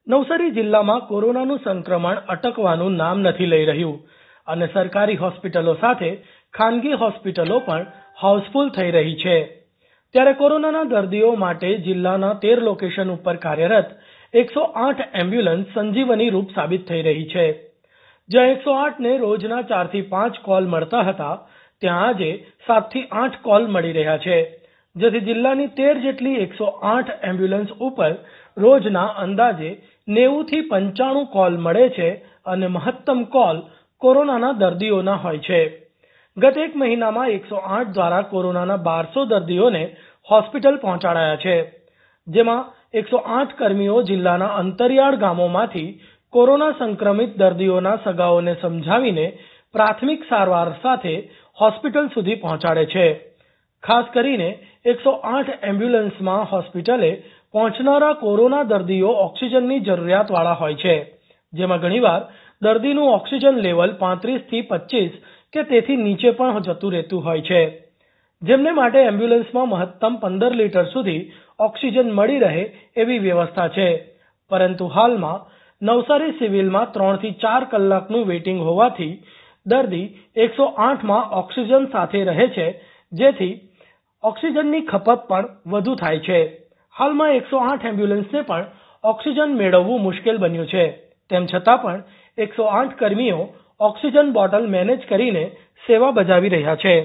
નવસારી જિલ્લામાં કોરોનાનું સંક્રમણ અટકવાનું નામ નથી લઈ રહ્યું અને સરકારી હોસ્પિટલો સાથે ખાનગી હોસ્પિટલો પણ હાઉસફુલ થઈ રહી છે। ત્યારે કોરોનાના દર્દીઓ માટે જિલ્લાના 13 લોકેશન ઉપર કાર્યરત 108 એમ્બ્યુલન્સ સંજીવની રૂપ સાબિત થઈ રહી છે। જ્યાં 108 ને રોજના 4 થી 5 કોલ મળતા હતા, ત્યાં આજે 7 થી 8 કોલ મળી રહ્યા છે, જેથી જિલ્લાની 13 જેટલી 108 એમ્બ્યુલન્સ ઉપર રોજના અંદાજે 90 થી 95 કોલ મળે છે અને મહત્તમ કોલ કોરોનાના દર્દીઓના હોય છે। ગત એક મહિનામાં 108 દ્વારા કોરોનાના 1200 દર્દીઓને હોસ્પિટલ પહોંચાડાયા છે, જેમાં 108 કર્મીઓ જિલ્લાના અંતરિયાળ ગામોમાંથી કોરોના સંક્રમિત દર્દીઓના સગાઓને સમજાવીને પ્રાથમિક સારવાર સાથે હોસ્પિટલ સુધી પહોંચાડે છે। ખાસ કરીને 108 એમ્બ્યુલન્સમાં હોસ્પિટલે પહોંચનારા કોરોના દર્દીઓ ઓક્સિજનની જરૂરિયાતવાળા હોય છે, જેમાં ઘણીવાર દર્દીનું ઓક્સિજન લેવલ 35 થી 25 કે તેથી નીચે પણ જતું રહેતું હોય છે, જેમને માટે એમ્બ્યુલન્સમાં મહત્તમ 15 લીટર સુધી ઓક્સિજન મળી રહે એવી વ્યવસ્થા છે। પરંતુ હાલમાં નવસારી સિવિલમાં 3 થી 4 કલાકનું વેઇટિંગ હોવાથી દર્દી 108માં ઓક્સિજન સાથે રહે છે, જેથી ઓક્સિજનની ખપત પણ વધુ થાય છે। હાલમાં 108 એમ્બ્યુલન્સને પણ ઓક્સિજન મેળવવું મુશ્કેલ બન્યું છે, તેમ છતાં પણ 108 કર્મીઓ ઓક્સિજન બોટલ મેનેજ કરીને સેવા બજાવી રહ્યા છે।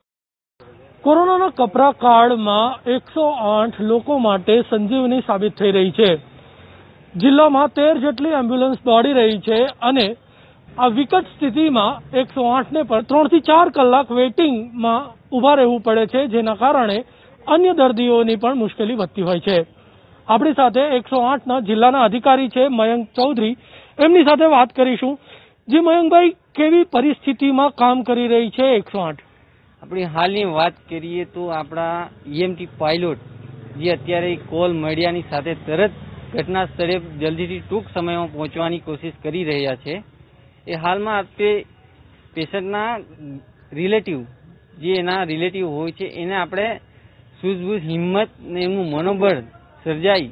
કોરોનાના કપરા કાળમાં 108 લોકો માટે સંજીવની સાબિત થઈ રહી છે। જિલ્લામાં 13 જેટલી એમ્બ્યુલન્સ દોડી રહી છે અને આ વિકટ સ્થિતિમાં 108ને પણ 3 થી 4 કલાક વેઇટિંગમાં ઊભા રહેવું પડે છે, જેના કારણે અન્ય દર્દીઓની પણ મુશ્કેલી વધતી હોય છે। આપણી સાથે 108ના જિલ્લાના અધિકારી છે મયંક ચૌધરી, એમની સાથે વાત કરીશું। જે મયંકભાઈ, કેવી પરિસ્થિતિમાં કામ કરી રહી છે 108? આપણી હાલની વાત કરીએ તો આપણા ઈએમટી પાયલોટ જે અત્યારે કોલ મળ્યાની સાથે તરત ઘટના સ્થળે જલ્દીથી ટૂંક સમયમાં પહોંચવાની કોશિશ કરી રહ્યા છે। એ હાલમાં આપણે પેશન્ટના રિલેટિવ જે એના રિલેટિવ હોય છે એને આપણે સૂઝબૂઝ હિંમત ને એમનું મનોબળ સર્જાય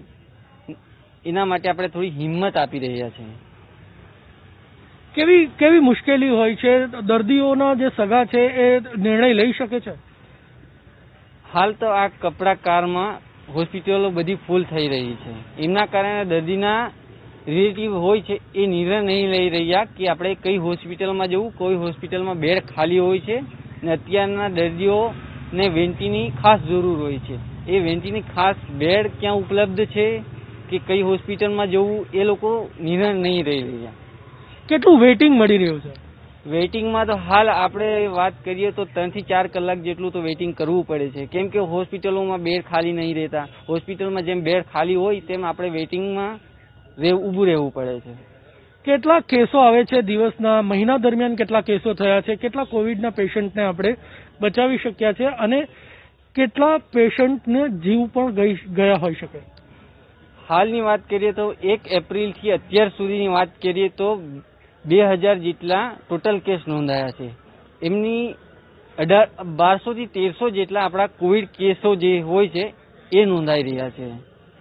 એના માટે આપણે થોડી હિંમત આપી રહ્યા છીએ। કેવી મુશ્કેલી હોય છે? દર્દીઓના જે સગા છે એ નિર્ણય લઈ શકે છે? હાલ તો આ કપરા કારમાં હોસ્પિટલો બધી ફૂલ થઈ રહી છે, એમના કારણે દર્દીના રિલેટિવ હોય છે એ નિર્ણય નહીં લઈ રહ્યા કે આપણે કઈ હોસ્પિટલમાં જવું। કોઈ હોસ્પિટલમાં બેડ ખાલી હોય છે ને અત્યારના દર્દીઓને વેન્ટીની ખાસ જરૂર હોય છે, એ વેન્ટીની ખાસ બેડ ક્યાં ઉપલબ્ધ છે કે કઈ હોસ્પિટલમાં જવું એ લોકો નિર્ણય નહીં લઈ રહ્યા। કેટલું વેઇટિંગ મળી રહ્યું છે? વેઇટિંગમાં તો હાલ આપણે વાત કરીએ તો 3 થી 4 કલાક જેટલું તો વેઇટિંગ કરવું પડે છે, કેમ કે હોસ્પિટલોમાં બેડ ખાલી નહીં રહેતા। હોસ્પિટલમાં જેમ બેડ ખાલી હોય તેમ આપણે વેઇટિંગમાં ઊભું રહેવું પડે છે। કેટલા કેસો આવે છે દિવસના? મહિના દરમિયાન કેટલા કેસો થયા છે? કેટલા કોવિડના પેશન્ટને આપણે બચાવી શક્યા છે અને કેટલા પેશન્ટને જીવ પણ ગયા હોઈ શકે? હાલની વાત કરીએ તો 1 એપ્રિલથી અત્યાર સુધીની વાત કરીએ તો 2000 જેટલા ટોટલ કેસ નોંધાયા છે। એમની 1200 થી 1300 જેટલા આપણા કોવિડ કેસો જે હોય છે એ નોંધાઈ રહ્યા છે।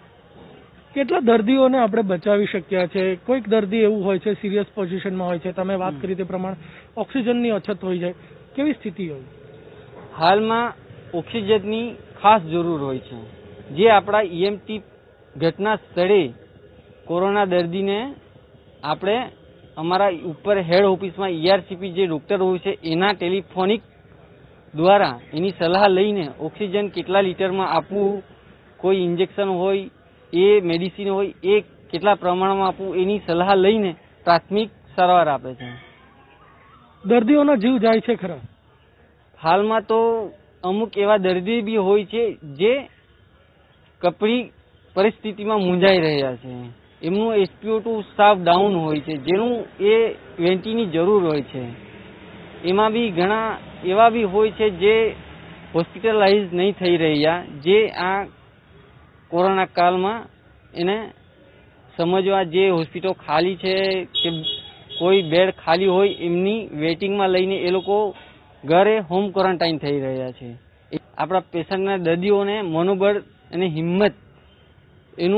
કેટલા દર્દીઓને આપણે બચાવી શક્યા છે? કોઈક દર્દી એવું હોય છે સિરિયસ પોઝિશનમાં હોય છે, તમે વાત કરી તે પ્રમાણે ઓક્સિજનની અછત હોય જાય, કેવી સ્થિતિ હોય? હાલમાં ઓક્સિજનની ખાસ જરૂર હોય છે, જે આપણા ઈએમટી ઘટના સ્થળે કોરોના દર્દીને આપણે અમારા ઉપર હેડ ઓફિસમાં ERCP જે ડૉક્ટર હોય છે એના ટેલિફોનિક દ્વારા એની સલાહ લઈને ઓક્સિજન કેટલા લીટરમાં આપવું, કોઈ ઇન્જેક્શન હોય એ મેડિસિન હોય એ કેટલા પ્રમાણમાં આપવું એની સલાહ લઈને પ્રાથમિક સારવાર આપે છે। દર્દીઓના જીવ જાય છે ખરા? હાલમાં તો અમુક એવા દર્દી બી હોય છે જે કપરી પરિસ્થિતિમાં મૂંઝાઈ રહ્યા છે, એમનું SpO2 સાવ ડાઉન હોય છે, જેનું એ વેન્ટીની જરૂર હોય છે। એમાં બી ઘણા એવા બી હોય છે જે હોસ્પિટલાઇઝ નહીં થઈ રહ્યા, જે આ કોરોના કાળમાં એને સમજવા જે હોસ્પિટલ ખાલી છે કે કોઈ બેડ ખાલી હોય એમની વેઇટિંગમાં લઈને એ લોકો ઘરે હોમ ક્વોરન્ટાઇન થઈ રહ્યા છે। આપણા પેશન્ટના દર્દીઓને મનોબળ અને હિંમત એનું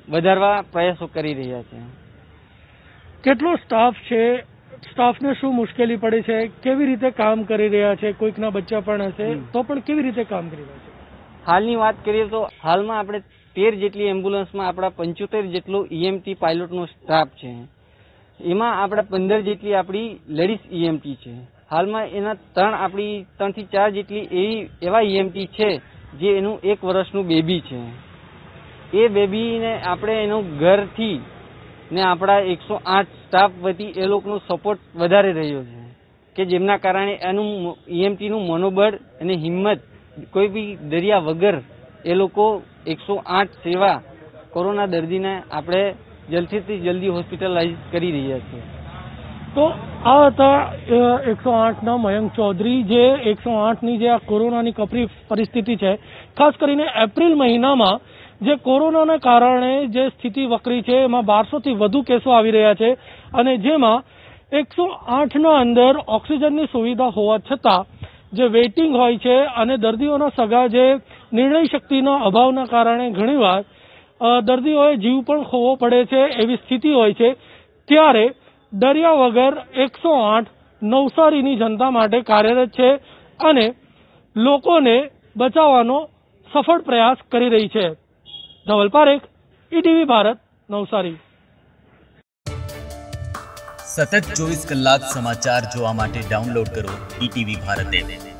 વધારવા પ્રયાસો કરી રહ્યા છે. કેટલો સ્ટાફ છે? સ્ટાફને શું મુશ્કેલી પડે છે? કેવી રીતે કામ કરી રહ્યા છે? કોઈકના બચ્ચા પણ હશે તો પણ કેવી રીતે કામ કરી રહ્યા છે? હાલની વાત કરીએ તો હાલમાં આપણે 13 જેટલી એમ્બ્યુલન્સમાં આપણા 75 જેટલો ઈએમટી પાયલોટનો સ્ટાફ છે. એમાં આપણા 15 જેટલી આપણી લેડીઝ ઈએમટી છે. હાલમાં એના 3 થી 4 જેટલી એવા ઈએમટી છે જે એનું 1 વર્ષનું બેબી છે. એ બેબીને આપણે એનું ઘરથી ને આપણા 108 સ્ટાફ વતી એ લોકોનો સપોર્ટ વધારે રહ્યો છે કે જેમના કારણે એનું ઈએમટીનું મનોબળ અને હિંમત કોઈ બી દરિયા વગર એ લોકો 108 સેવા કોરોના દર્દીને આપણે જલ્દીથી જલ્દી હોસ્પિટલાઇઝ કરી રહ્યા છીએ. તો આ હતા 108ના મયંક ચૌધરી, જે 108ની જે આ કોરોનાની કપરી પરિસ્થિતિ છે, ખાસ કરીને એપ્રિલ મહિનામાં જે કોરોનાના કારણે જે સ્થિતિ વકરી છે એમાં 1200થી વધુ કેસો આવી રહ્યા છે અને જેમાં 108ના અંદર ઓક્સિજનની સુવિધા હોવા છતાં જે વેઇટિંગ હોય છે અને દર્દીઓના સગા જે નિર્ણય શક્તિના અભાવના કારણે ઘણીવાર દર્દીઓએ જીવ પણ ખોવો પડે છે એવી સ્થિતિ હોય છે. ત્યારે દરિયા વગર 108 નવસારીની જનતા માટે કાર્યરત છે અને લોકોને બચાવવાનો સફળ પ્રયાસ કરી રહી છે. ધવલ પારેખ, ઈટીવી ભારત, નવસારી. સતત 24 કલાક સમાચાર જોવા માટે ડાઉનલોડ કરો ઈટીવી ભારત એપ.